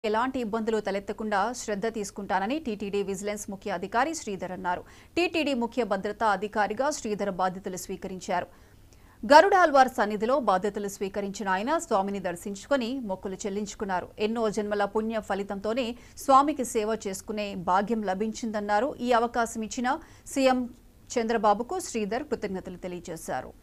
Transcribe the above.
ఎలాంటి ఇబ్బందులు తలెత్తకుండా శ్రద్ధ తీసుకుంటానని టీటీడీ విజిలెన్స్ ముఖ్య అధికారి శ్రీధర్ అన్నారు. టీటీడీ ముఖ్య భద్రతా అధికారిగా శ్రీధర్ బాధ్యతలు స్వీకరించారు. గరుడాల్వార్ సన్నిధిలో బాధ్యతలు స్వీకరించిన ఆయన స్వామిని దర్శించుకుని మొక్కులు చెల్లించుకున్నారు. ఎన్నో జన్మల పుణ్య ఫలితంతోనే స్వామికి సేవ చేసుకునే భాగ్యం లభించిందన్నారు. ఈ అవకాశం ఇచ్చిన సీఎం చంద్రబాబుకు శ్రీధర్ కృతజ్ఞతలు తెలియజేశారు.